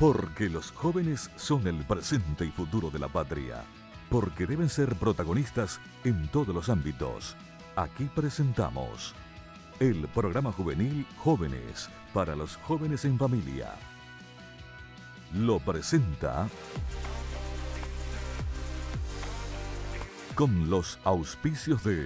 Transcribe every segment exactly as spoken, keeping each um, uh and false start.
Porque los jóvenes son el presente y futuro de la patria. Porque deben ser protagonistas en todos los ámbitos. Aquí presentamos el programa juvenil Jóvenes para los jóvenes en familia. Lo presenta con los auspicios de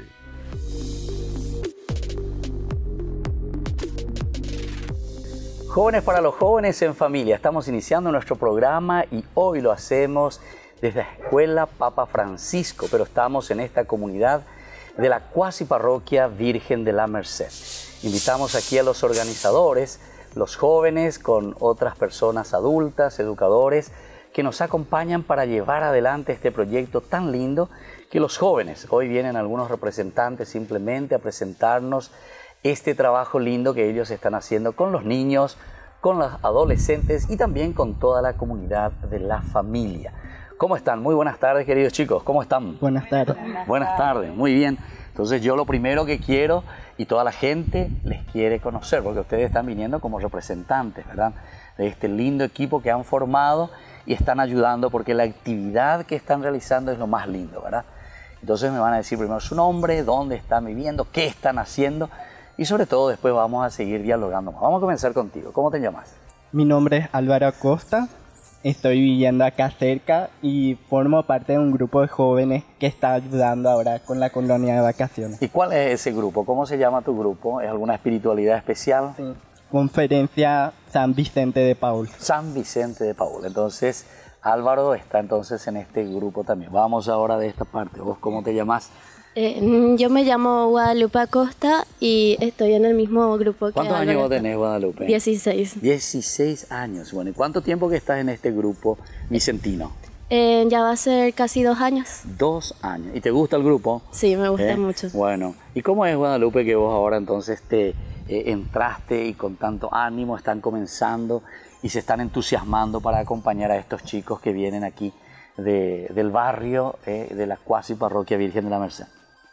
Jóvenes para los jóvenes en familia. Estamos iniciando nuestro programa y hoy lo hacemos desde la Escuela Papa Francisco, pero estamos en esta comunidad de la cuasi parroquia Virgen de la Merced. Invitamos aquí a los organizadores, los jóvenes con otras personas adultas, educadores, que nos acompañan para llevar adelante este proyecto tan lindo que los jóvenes, hoy vienen algunos representantes simplemente a presentarnos este trabajo lindo que ellos están haciendo con los niños, con los adolescentes y también con toda la comunidad de la familia. ¿Cómo están? Muy buenas tardes, queridos chicos. ¿Cómo están? Buenas tardes. Buenas tardes, muy bien. Entonces yo lo primero que quiero, y toda la gente les quiere conocer, porque ustedes están viniendo como representantes, ¿verdad? De este lindo equipo que han formado y están ayudando, porque la actividad que están realizando es lo más lindo, ¿verdad? Entonces me van a decir primero su nombre, dónde están viviendo, qué están haciendo, y sobre todo después vamos a seguir dialogando más. Vamos a comenzar contigo. ¿Cómo te llamas? Mi nombre es Álvaro Acosta, estoy viviendo acá cerca y formo parte de un grupo de jóvenes que está ayudando ahora con la colonia de vacaciones. ¿Y cuál es ese grupo? ¿Cómo se llama tu grupo? ¿Es alguna espiritualidad especial? Sí. Conferencia San Vicente de Paul. San Vicente de Paul. Entonces, Álvaro está entonces en este grupo también. Vamos ahora de esta parte. ¿Vos cómo te llamas? Eh, yo me llamo Guadalupe Acosta y estoy en el mismo grupo que ¿Cuántos Álvaro. años tenés, Guadalupe? dieciséis. dieciséis años. Bueno, ¿y cuánto tiempo que estás en este grupo vicentino? Eh, ya va a ser casi dos años. Dos años. ¿Y te gusta el grupo? Sí, me gusta ¿Eh? mucho. Bueno, ¿y cómo es, Guadalupe, que vos ahora entonces te eh, entraste y con tanto ánimo están comenzando y se están entusiasmando para acompañar a estos chicos que vienen aquí de, del barrio eh, de la cuasi parroquia Virgen de la Merced?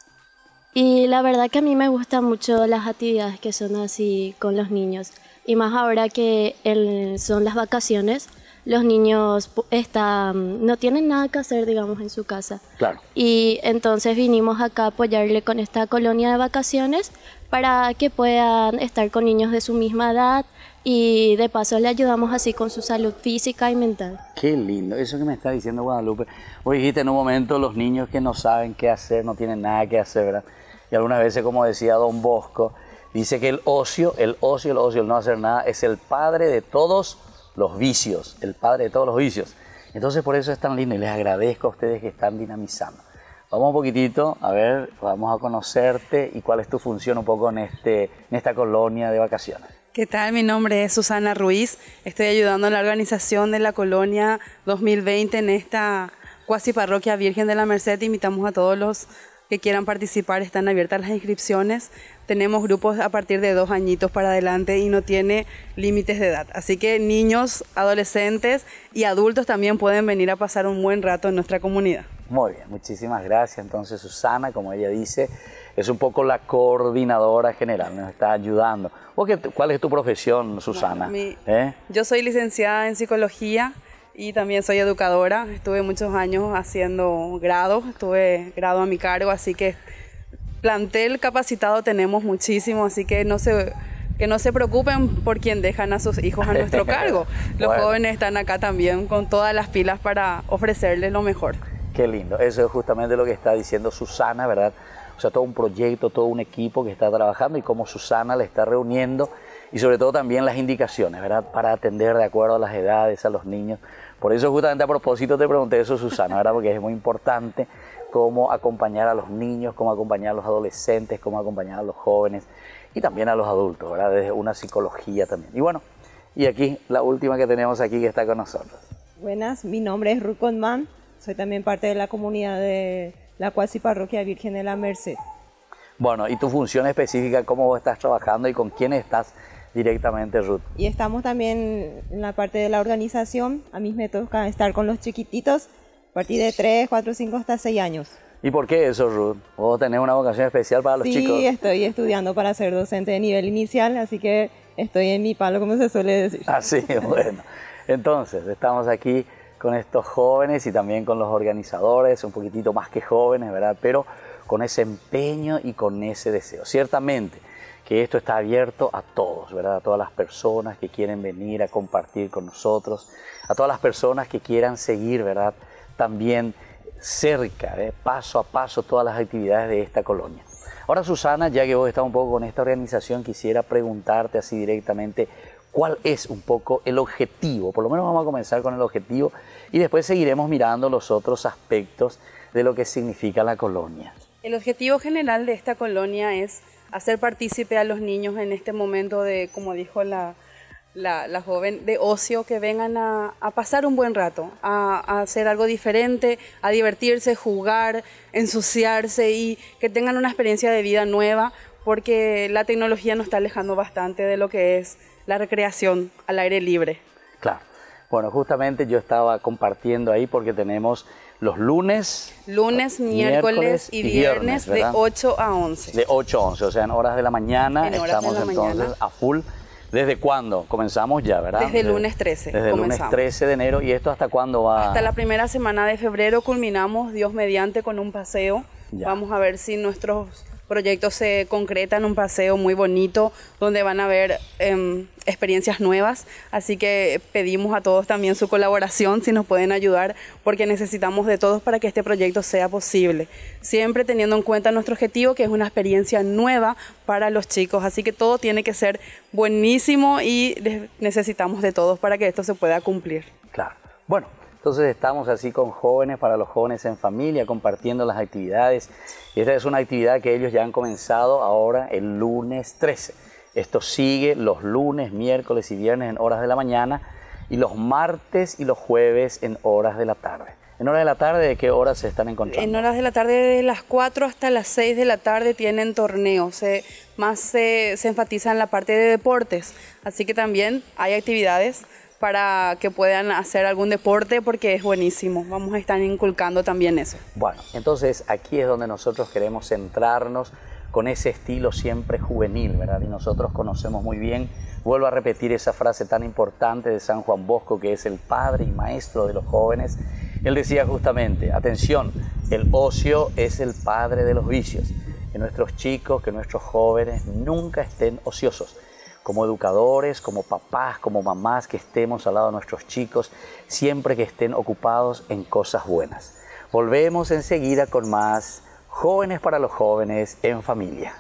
Y la verdad que a mí me gustan mucho las actividades que son así con los niños. Y más ahora que el, son las vacaciones, los niños están, no tienen nada que hacer, digamos, en su casa. Claro. Y entonces vinimos acá a apoyarle con esta colonia de vacaciones para que puedan estar con niños de su misma edad y de paso le ayudamos así con su salud física y mental. Qué lindo, eso que me está diciendo Guadalupe. Vos dijiste en un momento los niños que no saben qué hacer, no tienen nada que hacer, ¿verdad? Y algunas veces, como decía Don Bosco, dice que el ocio, el ocio, el ocio, el no hacer nada, es el padre de todos los vicios, el padre de todos los vicios. Entonces por eso es tan lindo y les agradezco a ustedes que están dinamizando. Vamos un poquitito, a ver, vamos a conocerte y cuál es tu función un poco en, este, en esta colonia de vacaciones. ¿Qué tal? Mi nombre es Susana Ruiz, estoy ayudando en la organización de la colonia dos mil veinte en esta cuasi parroquia Virgen de la Merced. Invitamos a todos los que quieran participar, están abiertas las inscripciones. Tenemos grupos a partir de dos añitos para adelante y no tiene límites de edad. Así que niños, adolescentes y adultos también pueden venir a pasar un buen rato en nuestra comunidad. Muy bien, muchísimas gracias. Entonces Susana, como ella dice, es un poco la coordinadora general, nos está ayudando. ¿Qué, ¿Cuál es tu profesión, Susana? Bueno, mi, ¿Eh? Yo soy licenciada en psicología y también soy educadora. Estuve muchos años haciendo grado, estuve grado a mi cargo, así que plantel capacitado tenemos muchísimo, así que no se, que no se preocupen por quien dejan a sus hijos a nuestro cargo. Los bueno. jóvenes están acá también con todas las pilas para ofrecerles lo mejor. Qué lindo, eso es justamente lo que está diciendo Susana, ¿verdad? O sea, todo un proyecto, todo un equipo que está trabajando y cómo Susana le está reuniendo y sobre todo también las indicaciones, ¿verdad? Para atender de acuerdo a las edades a los niños. Por eso justamente a propósito te pregunté eso, Susana, ¿verdad? Porque es muy importante cómo acompañar a los niños, cómo acompañar a los adolescentes, cómo acompañar a los jóvenes y también a los adultos, ¿verdad? Desde una psicología también. Y bueno, y aquí la última que tenemos aquí que está con nosotros. Buenas, mi nombre es Ruth Conman, soy también parte de la comunidad de la cuasi parroquia Virgen de la Merced. Bueno, y tu función específica, cómo vos estás trabajando y con quién estás directamente, Ruth. Y estamos también en la parte de la organización. A mí me toca estar con los chiquititos a partir de tres, cuatro, cinco hasta seis años. ¿Y por qué eso, Ruth? ¿Vos tenés una vocación especial para los sí, chicos? Sí, estoy estudiando para ser docente de nivel inicial, así que estoy en mi palo, como se suele decir. Ah, sí, bueno. Entonces, estamos aquí con estos jóvenes y también con los organizadores, un poquitito más que jóvenes, ¿verdad? Pero con ese empeño y con ese deseo. Ciertamente que esto está abierto a todos, ¿verdad? A todas las personas que quieren venir a compartir con nosotros, a todas las personas que quieran seguir, ¿verdad? También cerca, ¿eh? paso a paso, todas las actividades de esta colonia. Ahora, Susana, ya que vos estás un poco con esta organización, quisiera preguntarte así directamente, ¿cuál es un poco el objetivo? Por lo menos vamos a comenzar con el objetivo y después seguiremos mirando los otros aspectos de lo que significa la colonia. El objetivo general de esta colonia es hacer partícipe a los niños en este momento de, como dijo la, la, la joven, de ocio, que vengan a, a pasar un buen rato, a, a hacer algo diferente, a divertirse, jugar, ensuciarse y que tengan una experiencia de vida nueva, porque la tecnología nos está alejando bastante de lo que es la recreación al aire libre. Claro. Bueno, justamente yo estaba compartiendo ahí porque tenemos los lunes, lunes, miércoles, miércoles y viernes, viernes de ocho a once. De ocho a once, o sea, en horas de la mañana en estamos de la entonces mañana. a full. ¿Desde cuándo? Comenzamos ya, ¿verdad? Desde el lunes trece. Desde el lunes trece de enero. ¿Y esto hasta cuándo va? Hasta la primera semana de febrero culminamos, Dios mediante, con un paseo. Ya. Vamos a ver si nuestros proyectos se concretan, un paseo muy bonito donde van a haber eh, experiencias nuevas, así que pedimos a todos también su colaboración, si nos pueden ayudar, porque necesitamos de todos para que este proyecto sea posible, siempre teniendo en cuenta nuestro objetivo, que es una experiencia nueva para los chicos, así que todo tiene que ser buenísimo y necesitamos de todos para que esto se pueda cumplir. Claro, bueno. Entonces estamos así con jóvenes, para los jóvenes en familia, compartiendo las actividades. Y esta es una actividad que ellos ya han comenzado ahora el lunes trece. Esto sigue los lunes, miércoles y viernes en horas de la mañana y los martes y los jueves en horas de la tarde. ¿En horas de la tarde de qué horas se están encontrando? En horas de la tarde, de las cuatro hasta las seis de la tarde tienen torneos. Se, más se, se enfatiza en la parte de deportes. Así que también hay actividades para que puedan hacer algún deporte, porque es buenísimo. Vamos a estar inculcando también eso. Bueno, entonces aquí es donde nosotros queremos centrarnos con ese estilo siempre juvenil, ¿verdad? Y nosotros conocemos muy bien, vuelvo a repetir esa frase tan importante de San Juan Bosco, que es el padre y maestro de los jóvenes. Él decía justamente, atención, el ocio es el padre de los vicios. Que nuestros chicos, que nuestros jóvenes nunca estén ociosos. Como educadores, como papás, como mamás, que estemos al lado de nuestros chicos, siempre que estén ocupados en cosas buenas. Volvemos enseguida con más Jóvenes para los Jóvenes en Familia.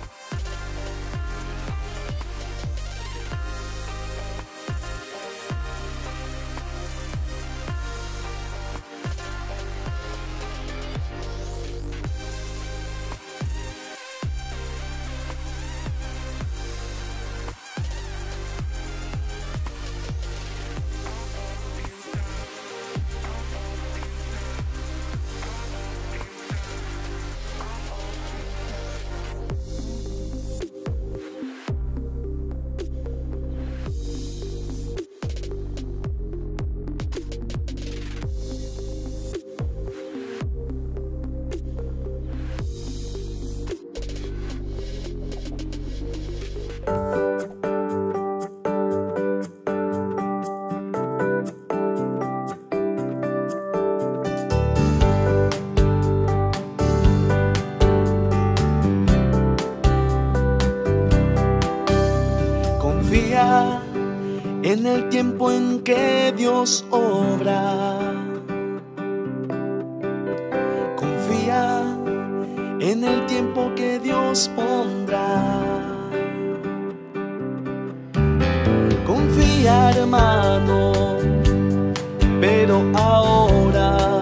En el tiempo en que Dios obra, confía en el tiempo que Dios pondrá. Confía, hermano, pero ahora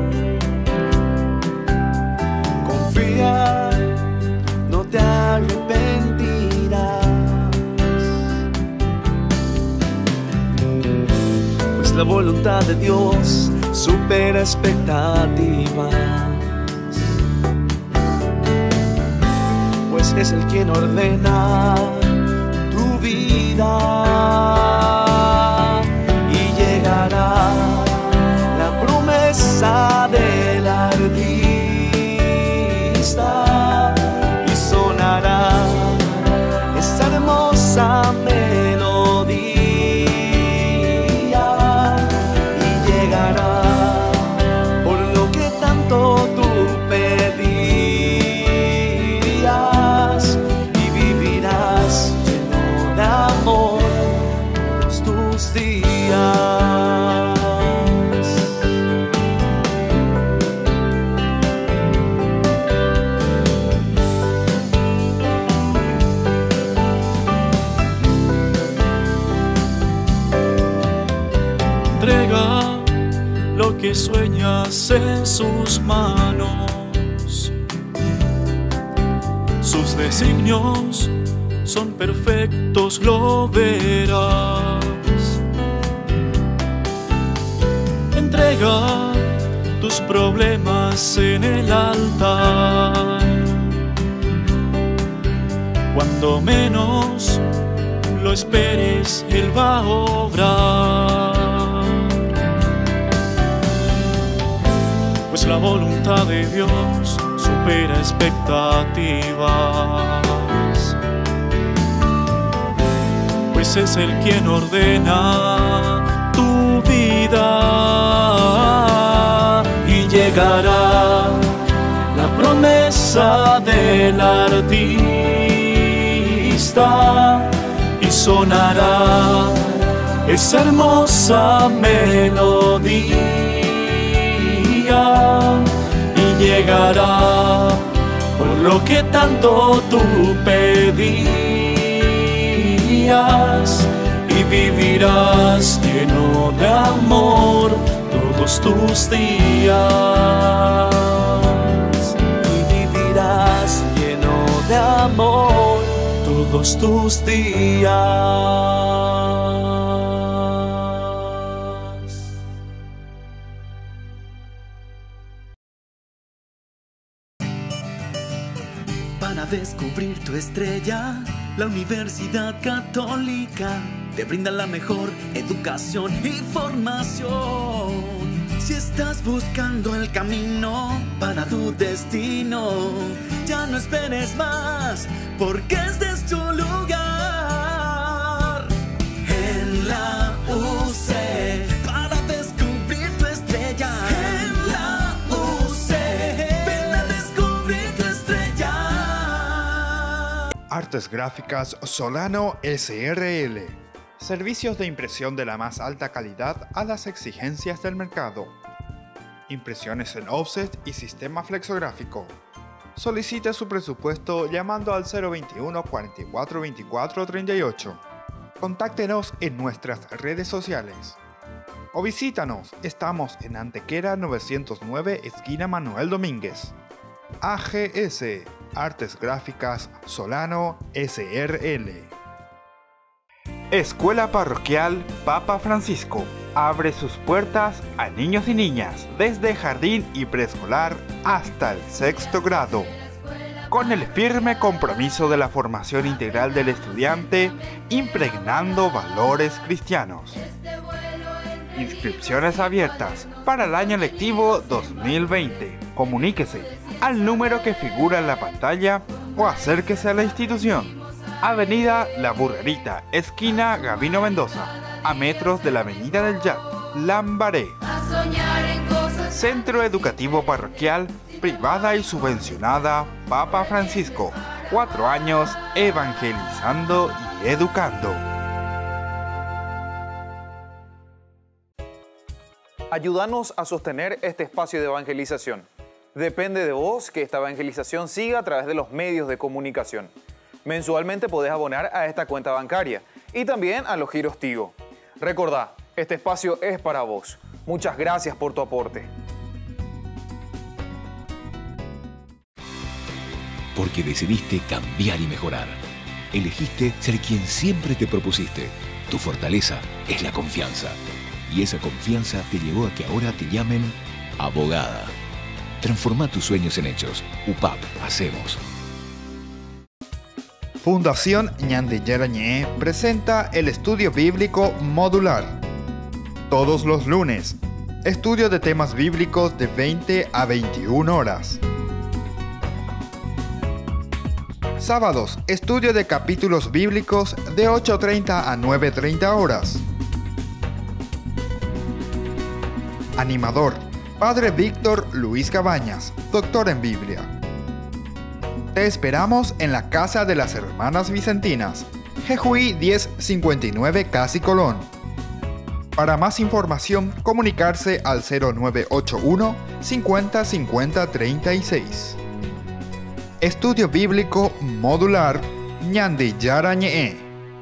confía, no te arrepentirás. La voluntad de Dios supera expectativas, pues es el quien ordena tu vida y llegará la promesa del artista y sonará esa hermosa melodía. tus días. Entrega lo que sueñas en sus manos. Sus designios son perfectos, lo verás. Entrega tus problemas en el altar. Cuando menos lo esperes, Él va a obrar. Pues la voluntad de Dios supera expectativas. Pues es Él quien ordena tu vida. Y llegará la promesa del artista y sonará esa hermosa melodía. Y llegará por lo que tanto tú pedías, y vivirás lleno de amor todos tus días. Y vivirás lleno de amor todos tus días. Para descubrir tu estrella, la Universidad Católica te brinda la mejor educación y formación. Si estás buscando el camino para tu destino, ya no esperes más, porque este es tu lugar. En la U C, para descubrir tu estrella. En la U C, ven a descubrir tu estrella. Artes Gráficas Solano S R L. Servicios de impresión de la más alta calidad a las exigencias del mercado. Impresiones en offset y sistema flexográfico. Solicite su presupuesto llamando al cero veintiuno, cuarenta y cuatro, veinticuatro, treinta y ocho. Contáctenos en nuestras redes sociales. O visítanos, estamos en Antequera novecientos nueve, esquina Manuel Domínguez. A G S, Artes Gráficas Solano S R L. Escuela Parroquial Papa Francisco abre sus puertas a niños y niñas desde jardín y preescolar hasta el sexto grado, con el firme compromiso de la formación integral del estudiante, impregnando valores cristianos. Inscripciones abiertas para el año lectivo dos mil veinte. Comuníquese al número que figura en la pantalla o acérquese a la institución. Avenida La Burrerita, esquina Gabino Mendoza, a metros de la Avenida del Yat, Lambaré. Centro Educativo Parroquial, privada y subvencionada Papa Francisco. Cuatro años evangelizando y educando. Ayúdanos a sostener este espacio de evangelización. Depende de vos que esta evangelización siga a través de los medios de comunicación. Mensualmente podés abonar a esta cuenta bancaria y también a los giros Tigo. Recordá, este espacio es para vos. Muchas gracias por tu aporte. Porque decidiste cambiar y mejorar. Elegiste ser quien siempre te propusiste. Tu fortaleza es la confianza. Y esa confianza te llevó a que ahora te llamen abogada. Transforma tus sueños en hechos. U P A P, hacemos. Fundación Ñandillera Ñe presenta el estudio bíblico modular. Todos los lunes, estudio de temas bíblicos de veinte a veintiuna horas. Sábados, estudio de capítulos bíblicos de ocho treinta a nueve treinta horas. Animador, Padre Víctor Luis Cabañas, doctor en Biblia. Te esperamos en la Casa de las Hermanas Vicentinas, Jejuí diez cincuenta y nueve Casi Colón. Para más información, comunicarse al cero nueve ocho uno cincuenta cincuenta treinta y seis. Estudio Bíblico Modular Ñandi Yarañe.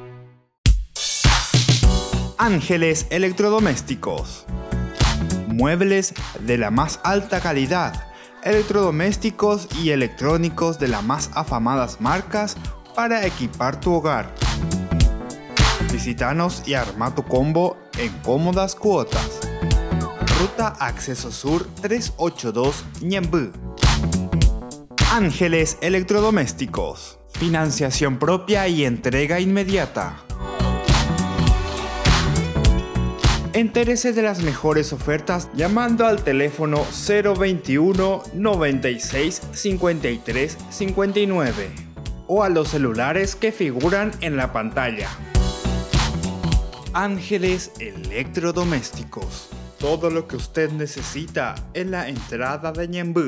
Ángeles Electrodomésticos. Muebles de la más alta calidad, electrodomésticos y electrónicos de las más afamadas marcas para equipar tu hogar. Visítanos y arma tu combo en cómodas cuotas. Ruta Acceso Sur trescientos ochenta y dos Ñemby. Ángeles Electrodomésticos. Financiación propia y entrega inmediata. Entérese de las mejores ofertas llamando al teléfono cero veintiuno noventa y seis cincuenta y tres cincuenta y nueve o a los celulares que figuran en la pantalla. Ángeles Electrodomésticos. Todo lo que usted necesita en la entrada de Ñemby.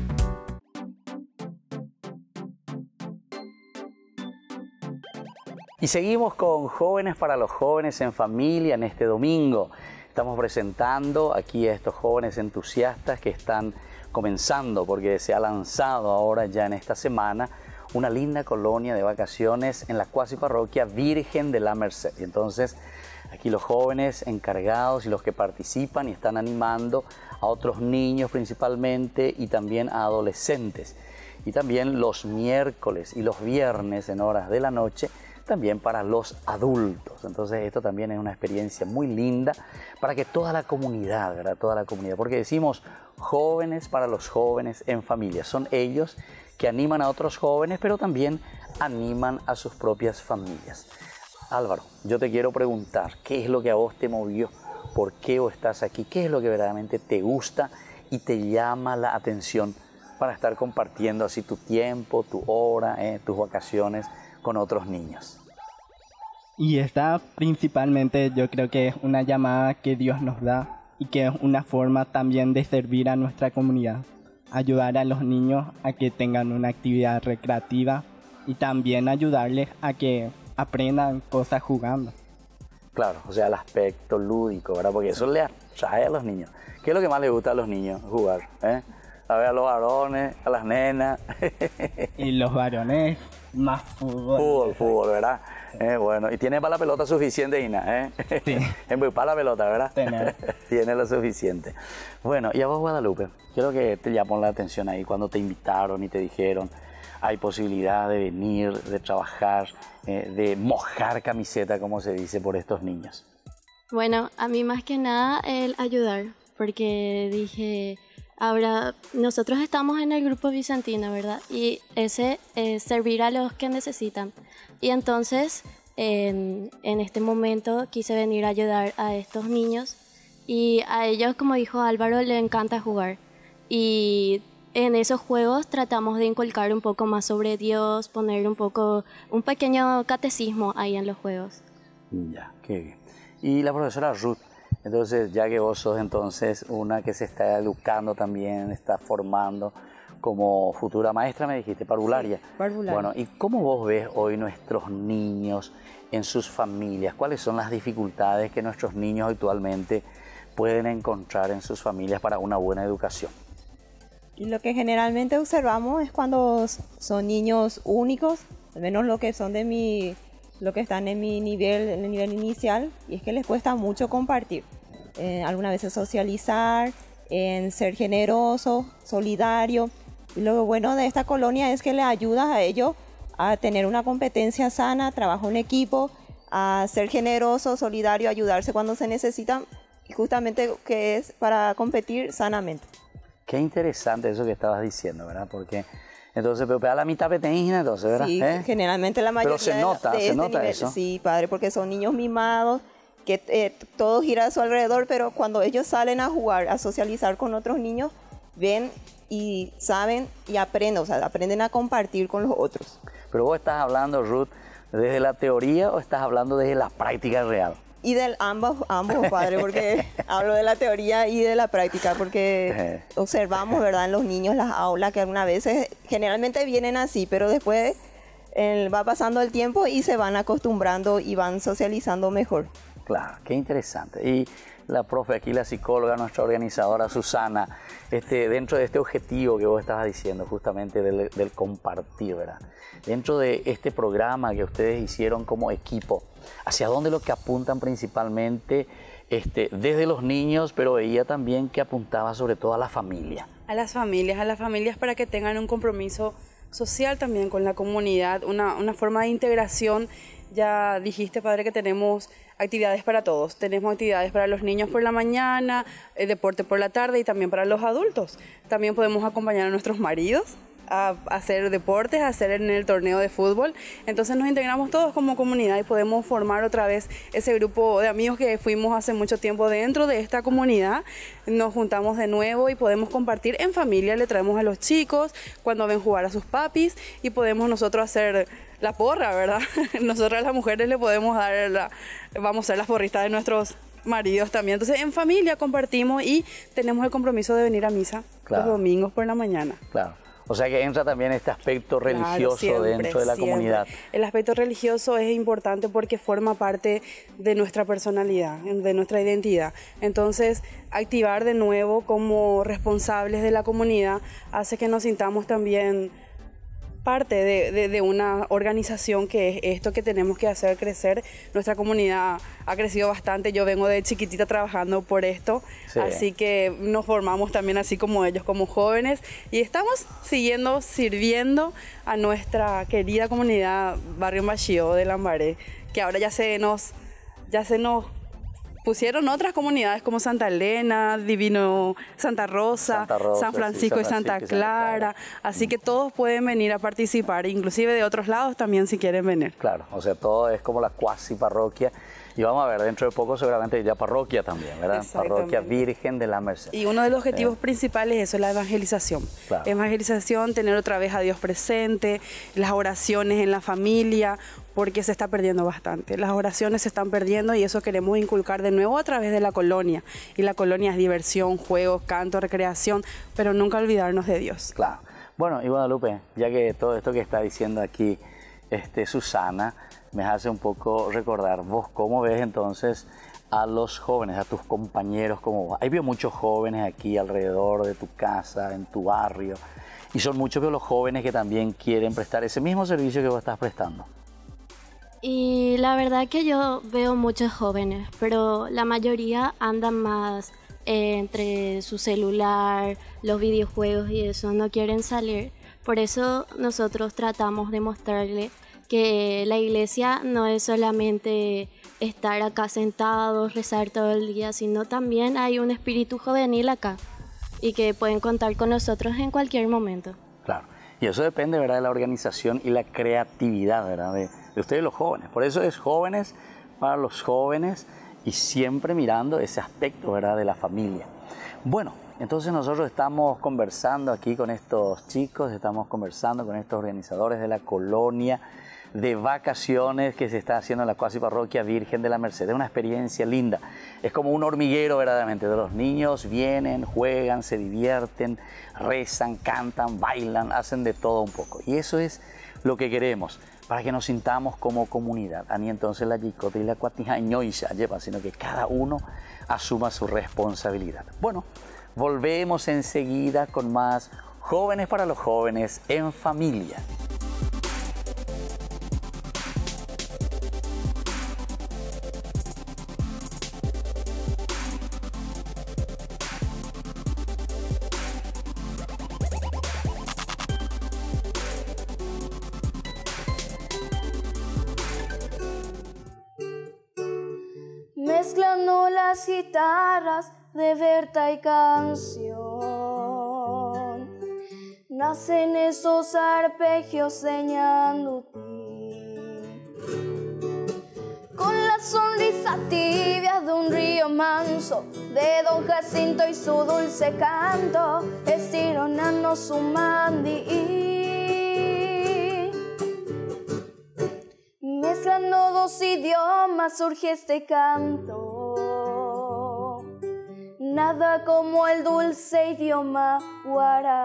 Y seguimos con Jóvenes para los Jóvenes en Familia en este domingo. Estamos presentando aquí a estos jóvenes entusiastas que están comenzando, porque se ha lanzado ahora ya en esta semana una linda colonia de vacaciones en la cuasi parroquia Virgen de la Merced. Y entonces aquí los jóvenes encargados y los que participan y están animando a otros niños principalmente y también a adolescentes. Y también los miércoles y los viernes en horas de la noche también para los adultos. Entonces esto también es una experiencia muy linda para que toda la comunidad, ¿verdad? Toda la comunidad, porque decimos jóvenes para los jóvenes en familia. Son ellos que animan a otros jóvenes, pero también animan a sus propias familias. Álvaro, yo te quiero preguntar, ¿qué es lo que a vos te movió? ¿Por qué vos estás aquí? ¿Qué es lo que verdaderamente te gusta y te llama la atención para estar compartiendo así tu tiempo, tu hora, eh, tus vacaciones con otros niños? Y esta principalmente yo creo que es una llamada que Dios nos da y que es una forma también de servir a nuestra comunidad. Ayudar a los niños a que tengan una actividad recreativa y también ayudarles a que aprendan cosas jugando. Claro, o sea, el aspecto lúdico, ¿verdad? Porque eso le atrae a los niños. ¿Qué es lo que más les gusta a los niños? Jugar, ¿eh? A ver, a los varones, a las nenas. Y los varones, más fútbol. Fútbol, fútbol, ¿verdad? Eh, bueno, y tiene para la pelota suficiente, Ina, ¿eh? Sí. Para la pelota, ¿verdad? Tener. Tiene lo suficiente. Bueno, y a vos, Guadalupe, quiero que te llamó la atención ahí cuando te invitaron y te dijeron hay posibilidad de venir, de trabajar, eh, de mojar camiseta, como se dice, por estos niños. Bueno, a mí más que nada el ayudar, porque dije, ahora nosotros estamos en el grupo Vicentina, ¿verdad? Y ese es servir a los que necesitan. Y entonces, en, en este momento quise venir a ayudar a estos niños y a ellos, como dijo Álvaro, les encanta jugar. Y en esos juegos tratamos de inculcar un poco más sobre Dios, poner un poco, un pequeño catecismo ahí en los juegos. Ya, qué bien. Y la profesora Ruth, entonces ya que vos sos entonces una que se está educando también, está formando como futura maestra, me dijiste, parvularia. Sí, parvularia. Bueno, ¿y cómo vos ves hoy nuestros niños en sus familias? ¿Cuáles son las dificultades que nuestros niños actualmente pueden encontrar en sus familias para una buena educación? Y lo que generalmente observamos es cuando son niños únicos, al menos lo que son de mi, lo que están en mi nivel, en el nivel inicial, y es que les cuesta mucho compartir. Eh, algunas veces socializar, en ser generoso, solidario. Y lo bueno de esta colonia es que le ayuda a ellos a tener una competencia sana, trabajo en equipo, a ser generoso, solidario, ayudarse cuando se necesita, y justamente que es para competir sanamente. Qué interesante eso que estabas diciendo, ¿verdad? Porque entonces, pero a la mitad pequeña, entonces, ¿verdad? Sí, ¿Eh? generalmente la mayoría Pero se nota, de, de se este nota nivel, eso. Sí, padre, porque son niños mimados, que eh, todo gira a su alrededor, pero cuando ellos salen a jugar, a socializar con otros niños, ven y saben y aprenden, o sea, aprenden a compartir con los otros. Pero vos estás hablando, Ruth, ¿desde la teoría o estás hablando desde la práctica real? Y de ambos, ambos padre, porque hablo de la teoría y de la práctica, porque observamos, ¿verdad?, en los niños las aulas que algunas veces, generalmente vienen así, pero después eh, va pasando el tiempo y se van acostumbrando y van socializando mejor. Claro, qué interesante. Y la profe aquí, la psicóloga, nuestra organizadora Susana, este, dentro de este objetivo que vos estabas diciendo, justamente del, del compartir, ¿verdad? Dentro de este programa que ustedes hicieron como equipo, ¿hacia dónde lo que apuntan principalmente este, desde los niños, pero veía también que apuntaba sobre todo a la familia? A las familias, a las familias para que tengan un compromiso social también con la comunidad, una, una forma de integración. Ya dijiste, padre, que tenemos actividades para todos. Tenemos actividades para los niños por la mañana, el deporte por la tarde y también para los adultos. También podemos acompañar a nuestros maridos a hacer deportes, a hacer en el torneo de fútbol. Entonces nos integramos todos como comunidad y podemos formar otra vez ese grupo de amigos que fuimos hace mucho tiempo dentro de esta comunidad. Nos juntamos de nuevo y podemos compartir en familia. Le traemos a los chicos cuando ven jugar a sus papis y podemos nosotros hacer la porra, ¿verdad? Nosotras las mujeres le podemos dar, la, vamos a ser las porristas de nuestros maridos también. Entonces en familia compartimos y tenemos el compromiso de venir a misa claro. los domingos por la mañana. Claro. O sea que entra también este aspecto religioso claro, siempre, dentro de la siempre. comunidad. El aspecto religioso es importante porque forma parte de nuestra personalidad, de nuestra identidad. Entonces, activar de nuevo como responsables de la comunidad hace que nos sintamos también parte de, de, de una organización que es esto que tenemos que hacer crecer. Nuestra comunidad ha crecido bastante, yo vengo de chiquitita trabajando por esto, sí. así que nos formamos también así como ellos, como jóvenes, y estamos siguiendo, sirviendo a nuestra querida comunidad Barrio Machío de Lambaré, que ahora ya se nos, ya se nos pusieron otras comunidades como Santa Elena, Divino Santa Rosa, Santa Rosa San Francisco sí, y Santa, Santa Clara, así que todos pueden venir a participar, inclusive de otros lados también si quieren venir. Claro, o sea, todo es como la cuasi parroquia. Y vamos a ver, dentro de poco seguramente ya parroquia también, ¿verdad? Parroquia Virgen de la Merced. Y uno de los objetivos eh. principales es eso, la evangelización. Claro. Evangelización, tener otra vez a Dios presente, las oraciones en la familia, porque se está perdiendo bastante. Las oraciones se están perdiendo y eso queremos inculcar de nuevo a través de la colonia. Y la colonia es diversión, juegos, canto, recreación, pero nunca olvidarnos de Dios. Claro. Bueno, y Guadalupe, ya que todo esto que está diciendo aquí este, Susana, me hace un poco recordar, vos cómo ves entonces a los jóvenes, a tus compañeros, cómo hay veo muchos jóvenes aquí alrededor de tu casa, en tu barrio, y son muchos los jóvenes que también quieren prestar ese mismo servicio que vos estás prestando. Y la verdad que yo veo muchos jóvenes, pero la mayoría andan más eh, entre su celular, los videojuegos y eso, no quieren salir. Por eso nosotros tratamos de mostrarle que la iglesia no es solamente estar acá sentados, rezar todo el día, sino también hay un espíritu juvenil acá y que pueden contar con nosotros en cualquier momento. Claro, y eso depende, ¿verdad?, de la organización y la creatividad, ¿verdad?, de, de ustedes los jóvenes. Por eso es jóvenes para los jóvenes y siempre mirando ese aspecto, ¿verdad?, de la familia. Bueno, entonces nosotros estamos conversando aquí con estos chicos, estamos conversando con estos organizadores de la colonia de vacaciones que se está haciendo en la cuasi parroquia Virgen de la Merced. Es una experiencia linda, es como un hormiguero verdaderamente, de los niños vienen, juegan, se divierten, rezan, cantan, bailan, hacen de todo un poco, y eso es lo que queremos, para que nos sintamos como comunidad. Ani entonces la yicota y la cuatijaño y ya lleva, sino que cada uno asuma su responsabilidad. Bueno, volvemos enseguida con más Jóvenes para los Jóvenes en Familia. Mezclando las guitarras de Berta y canción, nacen esos arpegios señándote. Con la sonrisa tibia de un río manso, de Don Jacinto y su dulce canto, estironando su mandí. Mezclando dos idiomas surge este canto, nada como el dulce idioma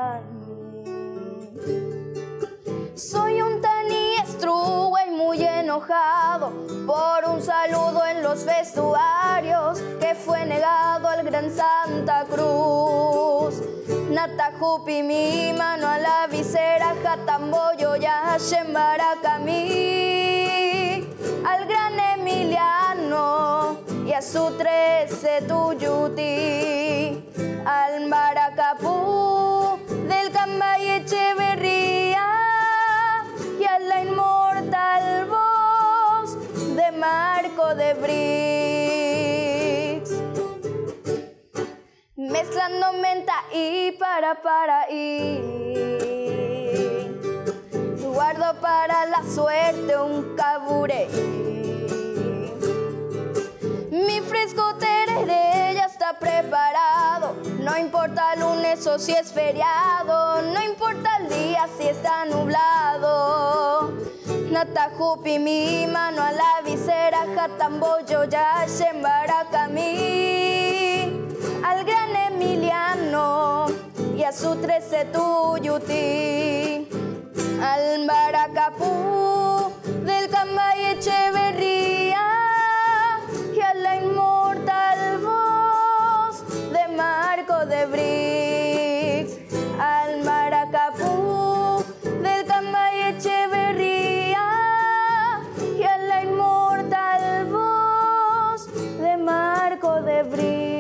guaraní. Soy un tani estruga y muy lleno enojado por un saludo en los vestuarios que fue negado al gran Santa Cruz. Natajupi mi mano a la visera, Jatamboyo ya Shembarakami, al gran Emiliano y a su trece Tuyuti, al Maracapú del Cambay Echeverría y a la inmortal voz de Marco de Brix. Mezclando menta y para para y guardo para la suerte un caburé. Mi fresco tereré ya está preparado, no importa lunes o si es feriado, no importa el día si está nublado. Natajupi mi mano a la visera, Jatamboyo ya Shembarakami, al gran Emiliano y a su trece Tuyuti, al Maracapú del Cambay Echeverría y a la inmortal voz de Marco de Brix, al Maracapú del Cambay Echeverría y a la inmortal voz de Marco de Brix.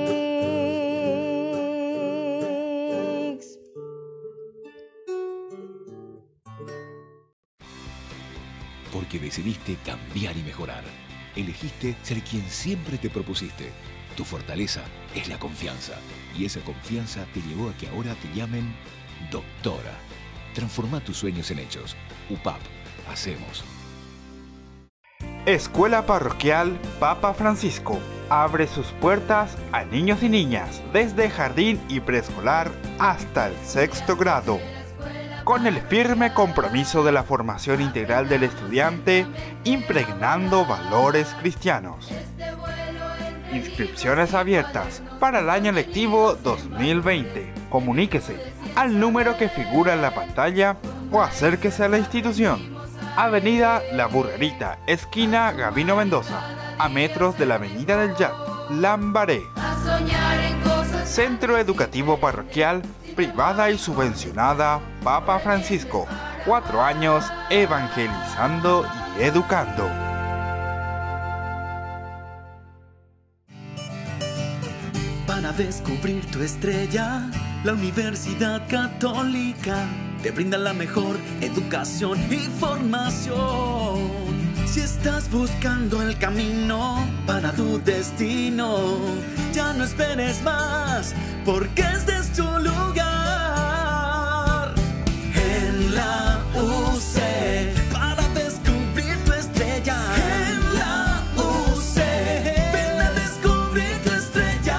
Porque decidiste cambiar y mejorar. Elegiste ser quien siempre te propusiste. Tu fortaleza es la confianza. Y esa confianza te llevó a que ahora te llamen doctora. Transforma tus sueños en hechos. U P A P. Hacemos. Escuela Parroquial Papa Francisco abre sus puertas a niños y niñas desde jardín y preescolar hasta el sexto grado, con el firme compromiso de la formación integral del estudiante, impregnando valores cristianos. Inscripciones abiertas para el año lectivo dos mil veinte. Comuníquese al número que figura en la pantalla o acérquese a la institución. Avenida La Burrerita, esquina Gabino Mendoza, a metros de la Avenida del Yat, Lambaré. Centro Educativo Parroquial, privada y subvencionada Papa Francisco. Cuatro años evangelizando y educando. Para descubrir tu estrella, la Universidad Católica te brinda la mejor educación y formación. Si estás buscando el camino para tu destino, ya no esperes más, porque este es tu lugar. En la U C, para descubrir tu estrella. En la U C, ven a descubrir tu estrella.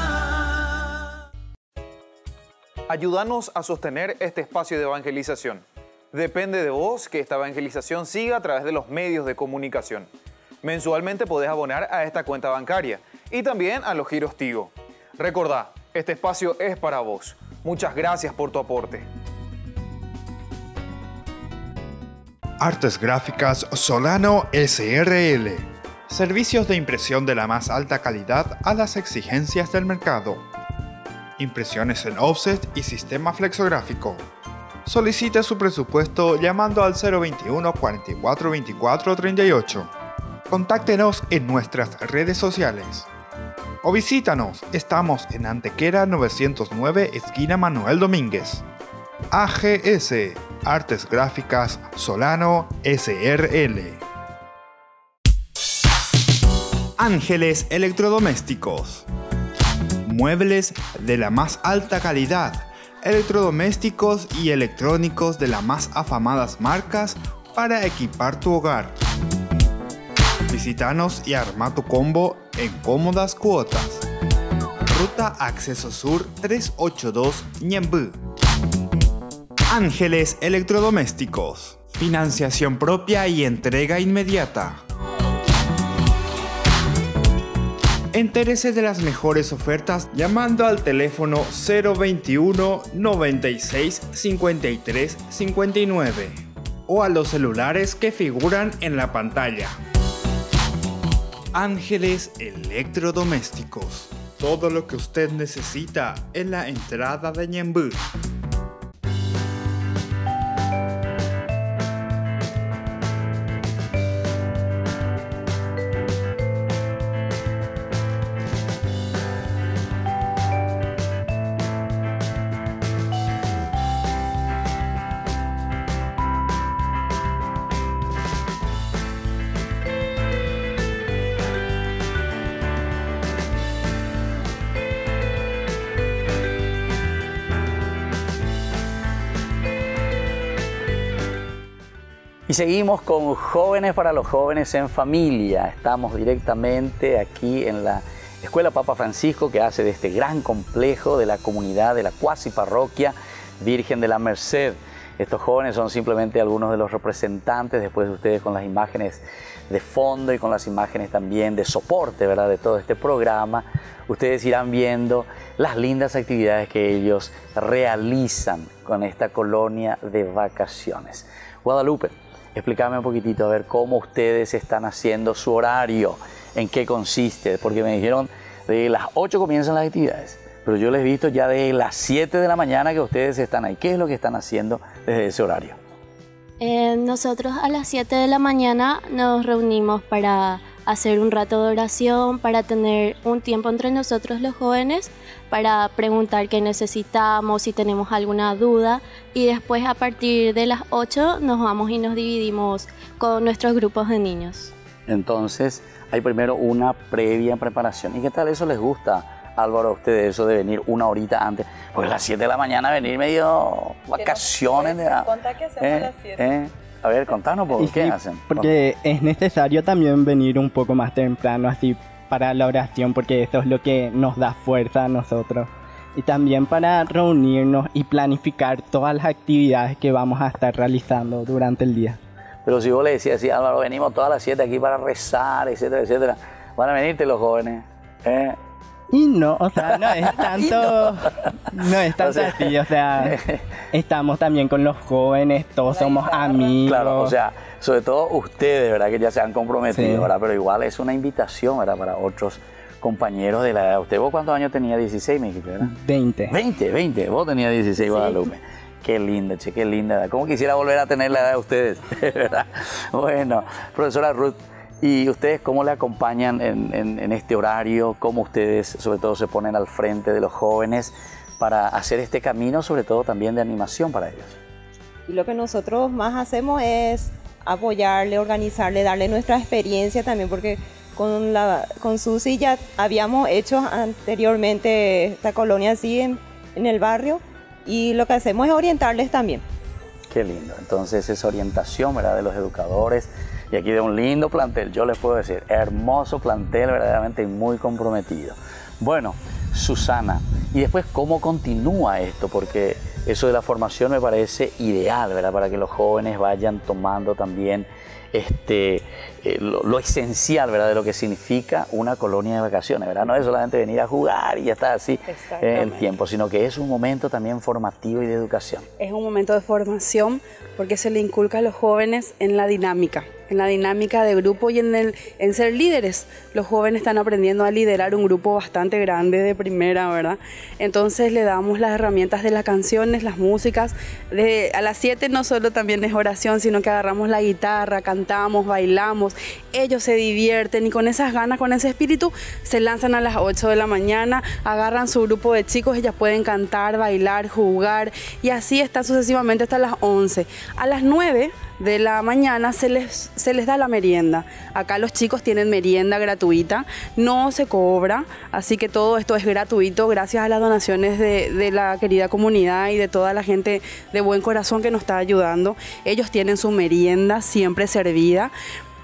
Ayúdanos a sostener este espacio de evangelización. Depende de vos que esta evangelización siga a través de los medios de comunicación. Mensualmente podés abonar a esta cuenta bancaria y también a los giros Tigo. Recordá, este espacio es para vos. Muchas gracias por tu aporte. Artes Gráficas Solano S R L. Servicios de impresión de la más alta calidad a las exigencias del mercado. Impresiones en offset y sistema flexográfico. Solicite su presupuesto llamando al cero veintiuno, cuarenta y cuatro, veinticuatro, treinta y ocho. Contáctenos en nuestras redes sociales. O visítanos, estamos en Antequera novecientos nueve, esquina Manuel Domínguez. A G S, Artes Gráficas Solano S R L. Ángeles Electrodomésticos. Muebles de la más alta calidad, electrodomésticos y electrónicos de las más afamadas marcas para equipar tu hogar. Visítanos y arma tu combo en cómodas cuotas. Ruta Acceso Sur trescientos ochenta y dos, Ñemby. Ángeles Electrodomésticos. Financiación propia y entrega inmediata. Entérese de las mejores ofertas llamando al teléfono cero veintiuno, noventa y seis, cincuenta y tres, cincuenta y nueve. o a los celulares que figuran en la pantalla. Ángeles Electrodomésticos. Todo lo que usted necesita en la entrada de Ñemby. Y seguimos con Jóvenes para los Jóvenes en Familia. Estamos directamente aquí en la Escuela Papa Francisco, que hace de este gran complejo de la comunidad de la cuasi parroquia Virgen de la Merced. Estos jóvenes son simplemente algunos de los representantes, después de ustedes con las imágenes de fondo y con las imágenes también de soporte, ¿verdad?, de todo este programa. Ustedes irán viendo las lindas actividades que ellos realizan con esta colonia de vacaciones. Guadalupe, explícame un poquitito a ver cómo ustedes están haciendo su horario, en qué consiste, porque me dijeron de las ocho comienzan las actividades, pero yo les he visto ya de las siete de la mañana que ustedes están ahí. ¿Qué es lo que están haciendo desde ese horario? Eh, nosotros a las siete de la mañana nos reunimos para hacer un rato de oración, para tener un tiempo entre nosotros los jóvenes, para preguntar qué necesitamos, si tenemos alguna duda, y después a partir de las ocho nos vamos y nos dividimos con nuestros grupos de niños. Entonces hay primero una previa preparación. ¿Y qué tal eso les gusta, Álvaro, a ustedes, eso de venir una horita antes? Porque a las siete de la mañana venir medio vacaciones. De la, ¿Contá qué hacemos eh, a las siete? Eh, a ver, contanos, ¿por qué sí, hacen? Porque es necesario también venir un poco más temprano, así para la oración, porque eso es lo que nos da fuerza a nosotros. Y también para reunirnos y planificar todas las actividades que vamos a estar realizando durante el día. Pero si vos le decías así, Álvaro, venimos todas las siete aquí para rezar, etcétera, etcétera, van a venirte los jóvenes, ¿eh? Y no, o sea, no es tanto, no. no es tanto o sea, así, o sea, estamos también con los jóvenes, todos somos amigos. Claro, o sea, sobre todo ustedes, ¿verdad?, que ya se han comprometido, sí. ¿verdad? Pero igual es una invitación, ¿verdad?, para otros compañeros de la edad. ¿Usted vos cuántos años tenía? dieciséis, me dijiste, ¿verdad? veinte. veinte, veinte, vos tenías dieciséis, sí. Guadalupe. Qué linda, che, qué linda. ¿Cómo quisiera volver a tener la edad de ustedes? ¿verdad? Bueno, profesora Ruth, ¿y ustedes cómo le acompañan en, en, en este horario? ¿Cómo ustedes, sobre todo, se ponen al frente de los jóvenes para hacer este camino, sobre todo también de animación para ellos? Y lo que nosotros más hacemos es apoyarle, organizarle, darle nuestra experiencia también, porque con, la, con Susi ya habíamos hecho anteriormente esta colonia así en, en el barrio, y lo que hacemos es orientarles también. Qué lindo. Entonces, esa orientación, ¿verdad?, de los educadores. Y aquí de un lindo plantel, yo les puedo decir, hermoso plantel, verdaderamente muy comprometido. Bueno, Susana, y después, ¿cómo continúa esto? Porque eso de la formación me parece ideal, ¿verdad?, para que los jóvenes vayan tomando también este, eh, lo, lo esencial, ¿verdad?, de lo que significa una colonia de vacaciones, ¿verdad? No es solamente venir a jugar y ya está así eh, el tiempo, sino que es un momento también formativo y de educación. Es un momento de formación porque se le inculca a los jóvenes en la dinámica, en la dinámica de grupo y en, el, en ser líderes. Los jóvenes están aprendiendo a liderar un grupo bastante grande de primera, ¿verdad? Entonces le damos las herramientas de las canciones, las músicas. De, a las siete no solo también es oración, sino que agarramos la guitarra, cantamos, bailamos. Ellos se divierten y con esas ganas, con ese espíritu, se lanzan a las ocho de la mañana, agarran su grupo de chicos, ellas pueden cantar, bailar, jugar y así está sucesivamente hasta las once. A las nueve de la mañana se les, se les da la merienda. Acá los chicos tienen merienda gratuita, no se cobra, así que todo esto es gratuito gracias a las donaciones de, de la querida comunidad y de toda la gente de buen corazón que nos está ayudando. Ellos tienen su merienda siempre servida.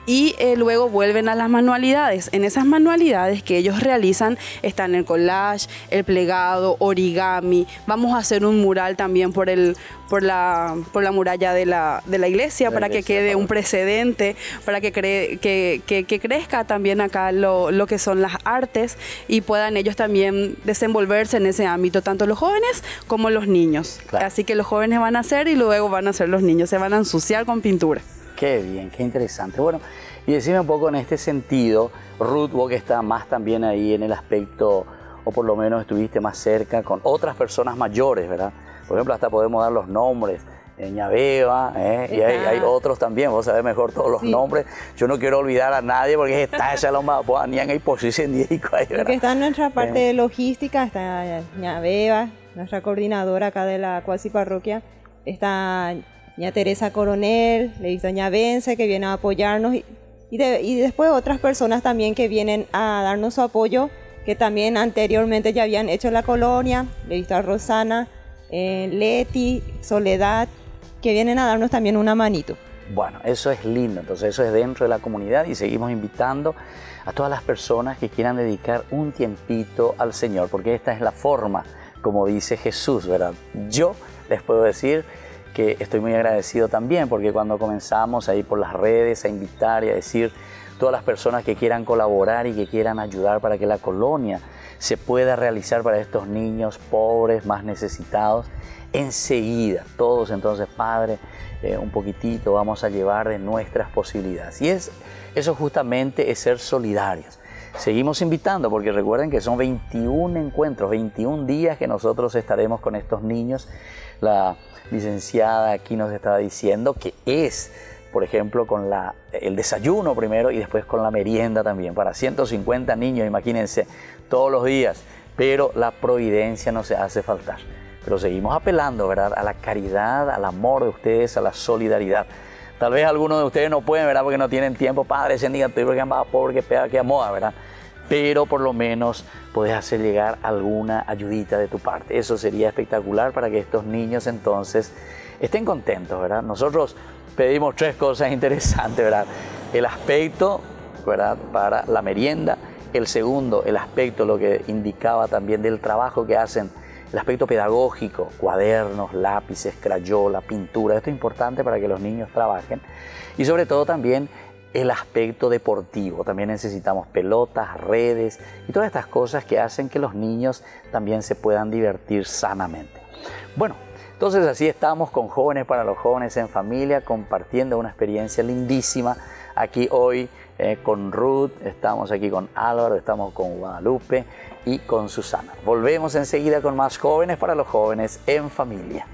y eh, luego vuelven a las manualidades. En esas manualidades que ellos realizan están el collage, el plegado, origami. Vamos a hacer un mural también por, el, por, la, por la muralla de la, de la iglesia, la para iglesia, que quede para... un precedente, para que, cre que, que, que crezca también acá lo, lo que son las artes y puedan ellos también desenvolverse en ese ámbito, tanto los jóvenes como los niños. Claro. Así que los jóvenes van a hacer y luego van a ser los niños, se van a ensuciar con pintura. Qué bien, qué interesante. Bueno, y decime un poco en este sentido, Ruth, vos que estás más también ahí en el aspecto, o por lo menos estuviste más cerca con otras personas mayores, ¿verdad? Por ejemplo, hasta podemos dar los nombres, eh, Ñabeba, ¿eh? y hay, hay otros también, vos sabés mejor todos los sí. nombres. Yo no quiero olvidar a nadie porque está esa loma, pues ni hay posición ni ahí, Lo que está en nuestra parte eh. de logística, está Ñabeba, nuestra coordinadora acá de la cuasi parroquia, está Ña Teresa Coronel, le visto Ña Vence, que viene a apoyarnos, y, y, de, y después otras personas también que vienen a darnos su apoyo, que también anteriormente ya habían hecho la colonia, le visto a Rosana, eh, Leti, Soledad, que vienen a darnos también una manito. Bueno, eso es lindo, entonces eso es dentro de la comunidad y seguimos invitando a todas las personas que quieran dedicar un tiempito al Señor, porque esta es la forma, como dice Jesús, ¿verdad? Yo les puedo decir que estoy muy agradecido también, porque cuando comenzamos ahí por las redes a invitar y a decir todas las personas que quieran colaborar y que quieran ayudar para que la colonia se pueda realizar para estos niños pobres, más necesitados, enseguida todos entonces, Padre, eh, un poquitito vamos a llevar de nuestras posibilidades. Y es, eso justamente es ser solidarios. Seguimos invitando porque recuerden que son veintiún encuentros, veintiún días que nosotros estaremos con estos niños. La licenciada aquí nos estaba diciendo que es, por ejemplo, con la, el desayuno primero y después con la merienda también, para ciento cincuenta niños, imagínense, todos los días, pero la providencia no se hace faltar. Pero seguimos apelando, ¿verdad?, a la caridad, al amor de ustedes, a la solidaridad. Tal vez algunos de ustedes no pueden, ¿verdad?, porque no tienen tiempo, Padre, se diga, porque es más pobre que pega que moda, ¿verdad? Pero por lo menos podés hacer llegar alguna ayudita de tu parte. Eso sería espectacular para que estos niños entonces estén contentos, ¿verdad? Nosotros pedimos tres cosas interesantes, ¿verdad? El aspecto, ¿verdad?, para la merienda. El segundo, el aspecto, lo que indicaba también del trabajo que hacen, el aspecto pedagógico, cuadernos, lápices, crayola, pintura. Esto es importante para que los niños trabajen. Y sobre todo también el aspecto deportivo. También necesitamos pelotas, redes y todas estas cosas que hacen que los niños también se puedan divertir sanamente. Bueno, entonces así estamos con Jóvenes para los Jóvenes en Familia, compartiendo una experiencia lindísima. Aquí hoy eh, con Ruth, estamos aquí con Álvaro, estamos con Guadalupe y con Susana. Volvemos enseguida con más Jóvenes para los Jóvenes en Familia.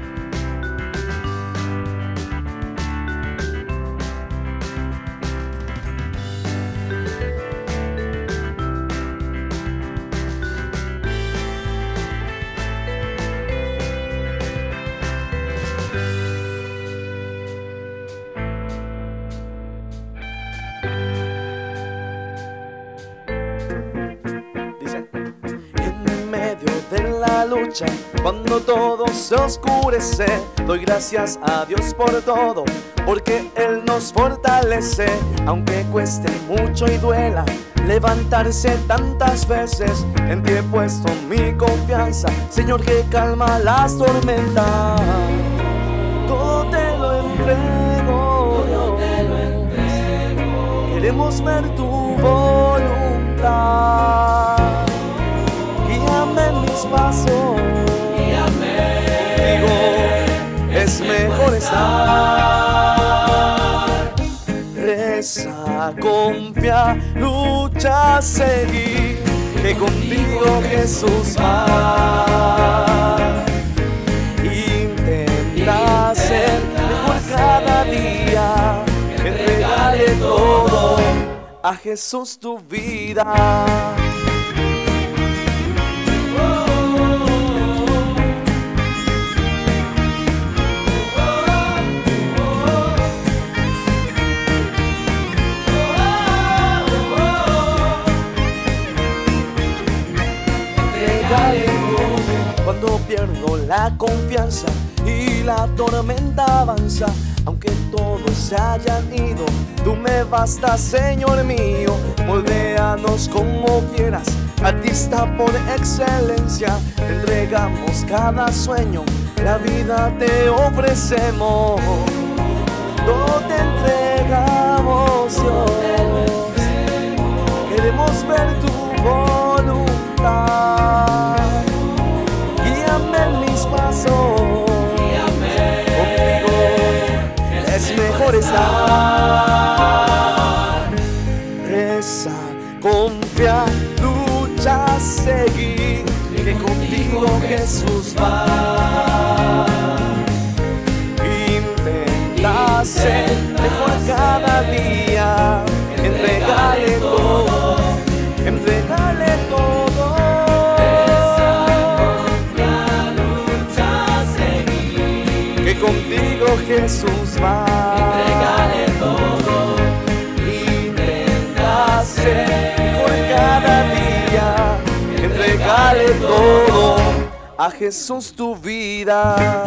Lucha, cuando todo se oscurece, doy gracias a Dios por todo, porque Él nos fortalece, aunque cueste mucho y duela levantarse tantas veces. En ti he puesto mi confianza, Señor, que calma las tormentas. Todo te lo entrego, todo te lo entrego. Queremos ver tu voluntad. Guíame en mis pasos, guíame. Digo, es mejor estar. Reza, confía, lucha, seguir, que contigo Jesús va. Intenta ser mejor cada día, que regale todo a Jesús tu vida. Cuando pierdo la confianza y la tormenta avanza, aunque todos se hayan ido, tú me bastas, Señor mío. Moldéanos como quieras, artista por excelencia. Te entregamos cada sueño, la vida te ofrecemos. Todo te entregamos, Dios. Queremos ver tu voluntad. Guíame en mis pasos. Contigo es mejor estar. Reza, confía, lucha, seguir, que contigo Jesús va. Intenta ser mejor cada día, entregale todo, entregale todo. Reza, confía, lucha, seguir, que contigo Jesús va. Entregale todo, intenta ser mejor cada día, entregale todo a Jesús tu vida.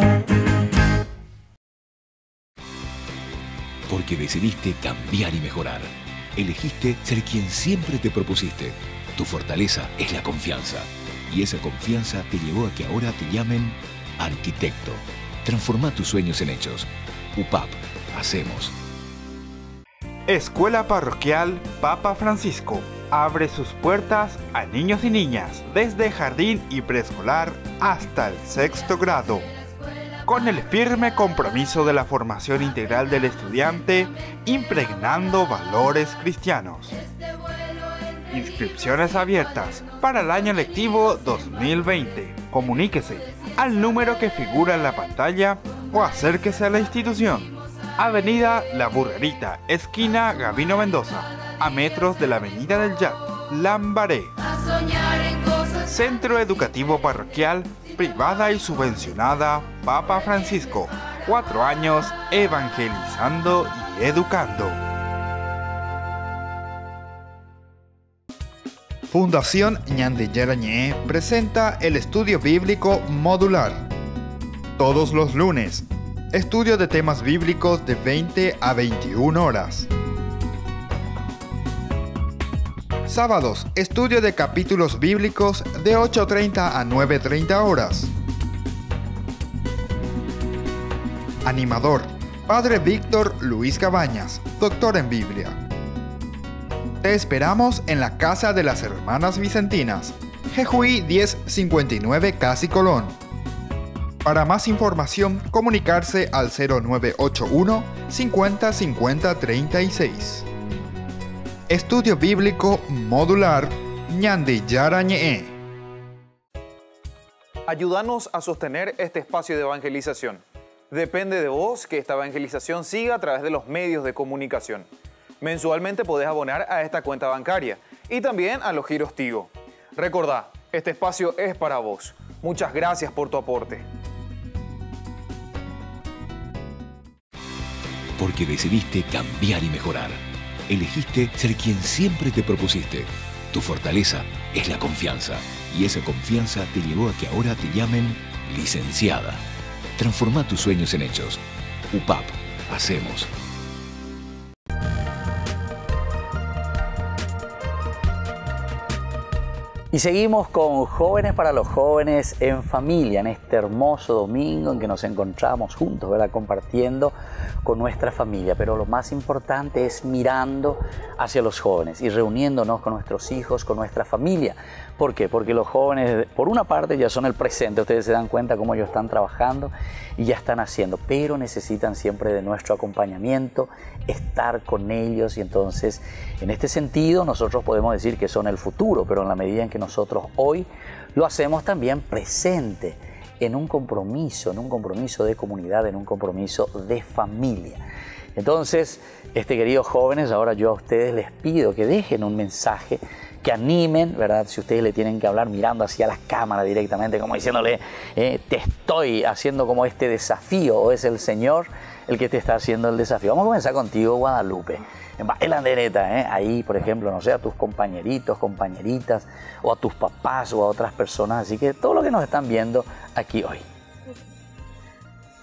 Porque decidiste cambiar y mejorar. Elegiste ser quien siempre te propusiste. Tu fortaleza es la confianza. Y esa confianza te llevó a que ahora te llamen arquitecto. Transforma tus sueños en hechos. U P A P. Hacemos. Escuela Parroquial Papa Francisco abre sus puertas a niños y niñas desde jardín y preescolar hasta el sexto grado. Con el firme compromiso de la formación integral del estudiante, impregnando valores cristianos. Inscripciones abiertas para el año lectivo dos mil veinte. Comuníquese al número que figura en la pantalla o acérquese a la institución. Avenida La Burrerita, esquina Gabino Mendoza, a metros de la Avenida del Yat, Lambaré. Centro Educativo Parroquial, privada y subvencionada Papa Francisco. Cuatro años evangelizando y educando. Fundación Ñandillerañé presenta el estudio bíblico modular. Todos los lunes, estudio de temas bíblicos de veinte a veintiuna horas. Sábados, estudio de capítulos bíblicos de ocho treinta a nueve treinta horas. Animador, Padre Víctor Luis Cabañas, doctor en Biblia. Te esperamos en la Casa de las Hermanas Vicentinas, Jejuí diez cincuenta y nueve Casi Colón. Para más información, comunicarse al cero nueve ocho uno, cincuenta, cincuenta, treinta y seis. Estudio Bíblico Modular Ñandillarañé. Ayúdanos a sostener este espacio de evangelización. Depende de vos que esta evangelización siga a través de los medios de comunicación. Mensualmente podés abonar a esta cuenta bancaria y también a los giros Tigo. Recordá, este espacio es para vos. Muchas gracias por tu aporte. Porque decidiste cambiar y mejorar. Elegiste ser quien siempre te propusiste. Tu fortaleza es la confianza. Y esa confianza te llevó a que ahora te llamen licenciada. Transforma tus sueños en hechos. U P A P. Hacemos. Y seguimos con Jóvenes para los Jóvenes en Familia, en este hermoso domingo en que nos encontramos juntos, ¿verdad? Compartiendo con nuestra familia. Pero lo más importante es mirando hacia los jóvenes y reuniéndonos con nuestros hijos, con nuestra familia. ¿Por qué? Porque los jóvenes, por una parte, ya son el presente. Ustedes se dan cuenta cómo ellos están trabajando y ya están haciendo, pero necesitan siempre de nuestro acompañamiento, estar con ellos. Y entonces, en este sentido, nosotros podemos decir que son el futuro, pero en la medida en que nosotros hoy lo hacemos también presente en un compromiso, en un compromiso de comunidad, en un compromiso de familia. Entonces, este, queridos jóvenes, ahora yo a ustedes les pido que dejen un mensaje, que animen, ¿verdad? Si ustedes le tienen que hablar mirando hacia la cámara directamente, como diciéndole, eh, te estoy haciendo como este desafío, o es el Señor el que te está haciendo el desafío. Vamos a comenzar contigo, Guadalupe. En la dereta, ¿eh? Ahí, por ejemplo, no sé, a tus compañeritos, compañeritas, o a tus papás, o a otras personas. Así que todo lo que nos están viendo aquí hoy.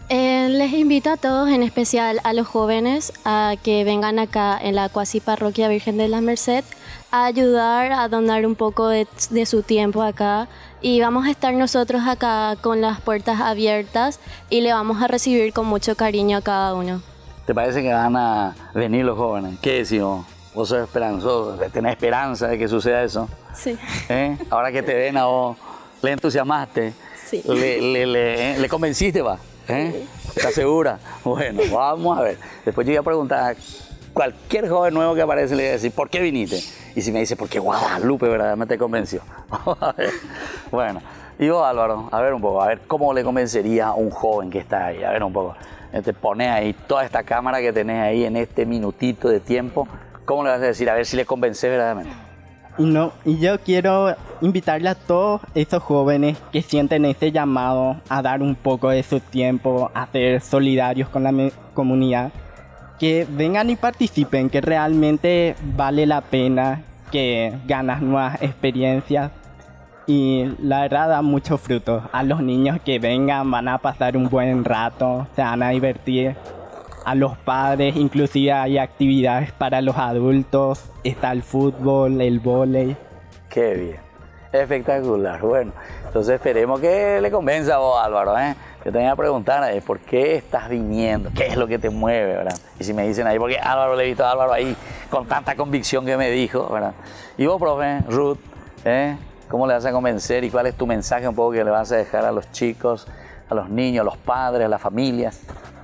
Eh, les invito a todos, en especial a los jóvenes, a que vengan acá en la Cuasi Parroquia Virgen de la Merced a ayudar, a donar un poco de, de su tiempo acá. Y vamos a estar nosotros acá con las puertas abiertas y le vamos a recibir con mucho cariño a cada uno. ¿Te parece que van a venir los jóvenes? ¿Qué decimos? ¿Vos sos esperanzoso? ¿Tenés esperanza de que suceda eso? Sí. ¿Eh? Ahora que te ven a vos, ¿le entusiasmaste? Sí. ¿Le, le, le, ¿eh? ¿Le convenciste, va? ¿Eh? ¿Estás segura? Bueno, vamos a ver. Después yo voy a preguntar a cualquier joven nuevo que aparece, le voy a decir, ¿por qué viniste? Y si me dice, porque Guadalupe verdaderamente te convenció. A ver. Bueno, y vos, Álvaro, a ver un poco, a ver cómo le convencería a un joven que está ahí. A ver un poco, te pones ahí toda esta cámara que tenés ahí en este minutito de tiempo. ¿Cómo le vas a decir? A ver si le convences verdaderamente. Y, no, y yo quiero invitarle a todos esos jóvenes que sienten ese llamado a dar un poco de su tiempo, a ser solidarios con la comunidad, que vengan y participen, que realmente vale la pena, que ganas nuevas experiencias y la verdad da mucho fruto. A los niños que vengan van a pasar un buen rato, se van a divertir. A los padres, inclusive hay actividades para los adultos, está el fútbol, el vóley. Qué bien, espectacular. Bueno, entonces esperemos que le convenza a vos, Álvaro, ¿eh? Yo te voy a preguntar, ¿eh? ¿Por qué estás viniendo? ¿Qué es lo que te mueve, verdad? Y si me dicen ahí, porque Álvaro, le he visto a Álvaro ahí con tanta convicción que me dijo, ¿verdad? Y vos, profe, Ruth, ¿eh? ¿Cómo le vas a convencer y cuál es tu mensaje un poco que le vas a dejar a los chicos, a los niños, a los padres, a las familias?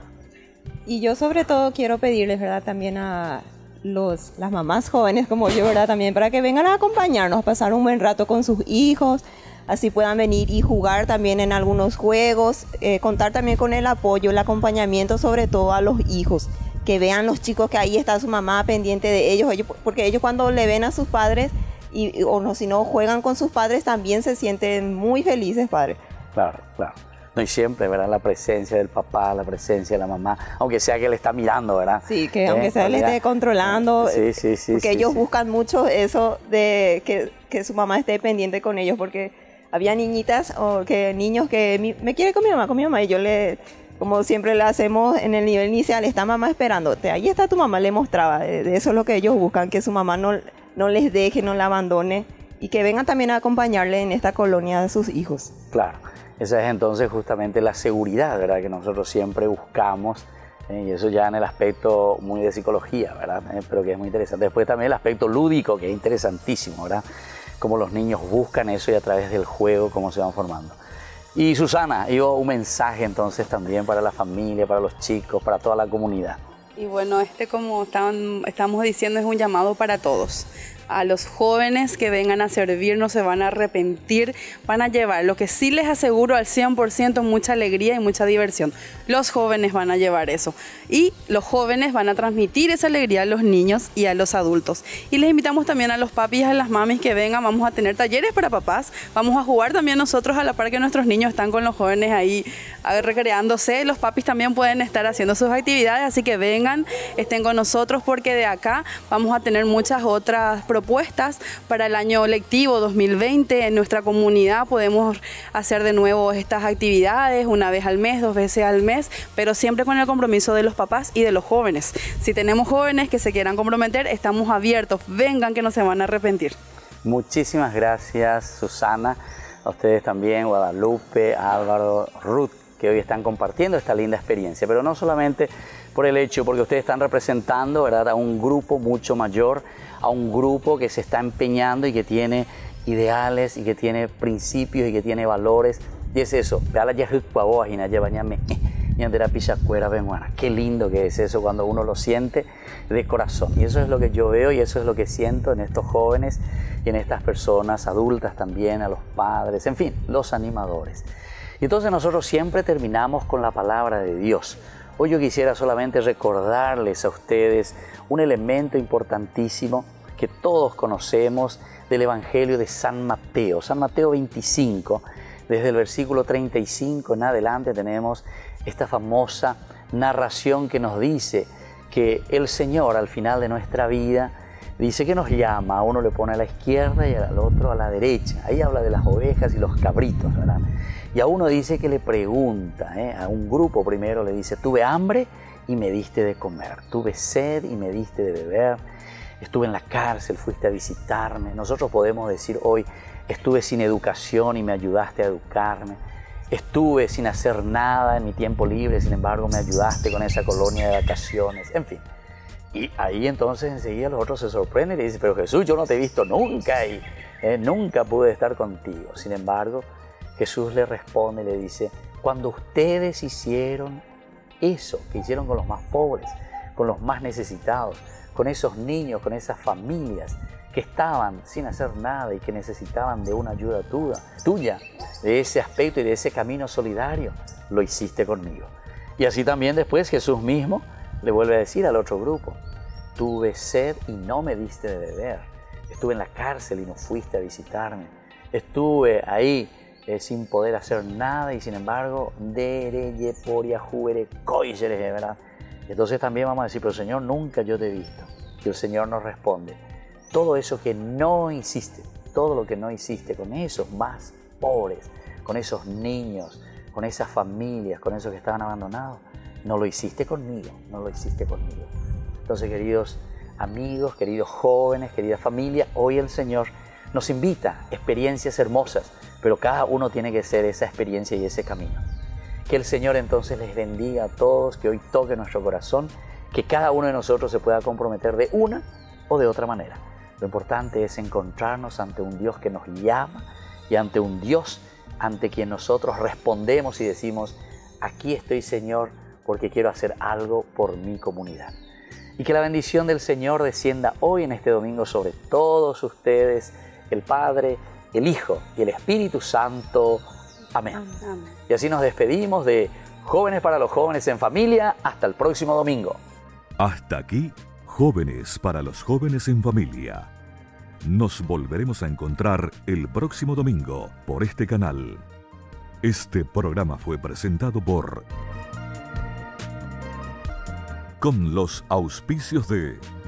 Y yo sobre todo quiero pedirles, ¿verdad? También a los, las mamás jóvenes como yo, ¿verdad? También para que vengan a acompañarnos, a pasar un buen rato con sus hijos, así puedan venir y jugar también en algunos juegos, eh, contar también con el apoyo, el acompañamiento sobre todo a los hijos, que vean los chicos que ahí está su mamá pendiente de ellos, ellos porque ellos cuando le ven a sus padres, y, o no, si no juegan con sus padres, también se sienten muy felices, padres. Claro, claro. No, y siempre, ¿verdad? La presencia del papá, la presencia de la mamá, aunque sea que le está mirando, ¿verdad? Sí, que aunque ¿Eh? sea le esté controlando, sí, sí, sí, porque sí, ellos sí. buscan mucho eso de que, que su mamá esté pendiente con ellos, porque había niñitas o que niños que mi, me quiere con mi mamá, con mi mamá, y yo le, como siempre le hacemos en el nivel inicial, está mamá esperándote, ahí está tu mamá, le mostraba, de, de eso es lo que ellos buscan, que su mamá no, no les deje, no la abandone, y que vengan también a acompañarle en esta colonia de sus hijos. Claro. Esa es entonces justamente la seguridad, ¿verdad? Que nosotros siempre buscamos, ¿eh? Y eso ya en el aspecto muy de psicología, ¿verdad? ¿Eh? Pero que es muy interesante. Después también el aspecto lúdico, que es interesantísimo, ¿verdad? Cómo los niños buscan eso y a través del juego cómo se van formando. Y Susana, digo, un mensaje entonces también para la familia, para los chicos, para toda la comunidad. Y bueno, este como estaban, estamos diciendo es un llamado para todos. A los jóvenes que vengan a servir no se van a arrepentir, van a llevar, lo que sí les aseguro al cien por ciento, mucha alegría y mucha diversión. Los jóvenes van a llevar eso y los jóvenes van a transmitir esa alegría a los niños y a los adultos. Y les invitamos también a los papis y a las mamis que vengan, vamos a tener talleres para papás, vamos a jugar también nosotros a la par que nuestros niños están con los jóvenes ahí recreándose, los papis también pueden estar haciendo sus actividades, así que vengan, estén con nosotros porque de acá vamos a tener muchas otras propuestas propuestas para el año lectivo dos mil veinte. En nuestra comunidad podemos hacer de nuevo estas actividades una vez al mes, dos veces al mes, pero siempre con el compromiso de los papás y de los jóvenes. Si tenemos jóvenes que se quieran comprometer, estamos abiertos, vengan que no se van a arrepentir. Muchísimas gracias, Susana, a ustedes también, Guadalupe, Álvaro, Ruth, que hoy están compartiendo esta linda experiencia, pero no solamente por el hecho, porque ustedes están representando, ¿verdad?, a un grupo mucho mayor, a un grupo que se está empeñando y que tiene ideales y que tiene principios y que tiene valores. Y es eso, qué lindo que es eso cuando uno lo siente de corazón. Y eso es lo que yo veo y eso es lo que siento en estos jóvenes y en estas personas adultas también, a los padres, en fin, los animadores. Y entonces nosotros siempre terminamos con la palabra de Dios. Hoy yo quisiera solamente recordarles a ustedes un elemento importantísimo que todos conocemos del Evangelio de San Mateo. San Mateo veinticinco, desde el versículo treinta y cinco en adelante tenemos esta famosa narración que nos dice que el Señor al final de nuestra vida dice que nos llama, a uno le pone a la izquierda y al otro a la derecha. Ahí habla de las ovejas y los cabritos, ¿verdad? Y a uno dice que le pregunta, ¿eh? A un grupo primero le dice, tuve hambre y me diste de comer, tuve sed y me diste de beber, estuve en la cárcel, fuiste a visitarme. Nosotros podemos decir hoy, estuve sin educación y me ayudaste a educarme, estuve sin hacer nada en mi tiempo libre, sin embargo me ayudaste con esa colonia de vacaciones, en fin. Y ahí entonces enseguida los otros se sorprenden y le dicen, pero Jesús, yo no te he visto nunca y eh, nunca pude estar contigo. Sin embargo, Jesús le responde y le dice, cuando ustedes hicieron eso que hicieron con los más pobres, con los más necesitados, con esos niños, con esas familias que estaban sin hacer nada y que necesitaban de una ayuda tuya, tuya, de ese aspecto y de ese camino solidario, lo hiciste conmigo. Y así también después Jesús mismo le vuelve a decir al otro grupo, tuve sed y no me diste de beber, estuve en la cárcel y no fuiste a visitarme, estuve ahí eh, sin poder hacer nada y sin embargo, dereye poria jubere coisere, ¿verdad? Entonces también vamos a decir, pero Señor, nunca yo te he visto. Y el Señor nos responde, todo eso que no hiciste, todo lo que no hiciste con esos más pobres, con esos niños, con esas familias, con esos que estaban abandonados, no lo hiciste conmigo, no lo hiciste conmigo. Entonces, queridos amigos, queridos jóvenes, querida familia, hoy el Señor nos invita a experiencias hermosas, pero cada uno tiene que ser esa experiencia y ese camino. Que el Señor entonces les bendiga a todos, que hoy toque nuestro corazón, que cada uno de nosotros se pueda comprometer de una o de otra manera. Lo importante es encontrarnos ante un Dios que nos llama y ante un Dios ante quien nosotros respondemos y decimos, aquí estoy, Señor, porque quiero hacer algo por mi comunidad. Y que la bendición del Señor descienda hoy en este domingo sobre todos ustedes, el Padre, el Hijo y el Espíritu Santo. Amén. Amén. Y así nos despedimos de Jóvenes para los Jóvenes en Familia. Hasta el próximo domingo. Hasta aquí, Jóvenes para los Jóvenes en Familia. Nos volveremos a encontrar el próximo domingo por este canal. Este programa fue presentado por... con los auspicios de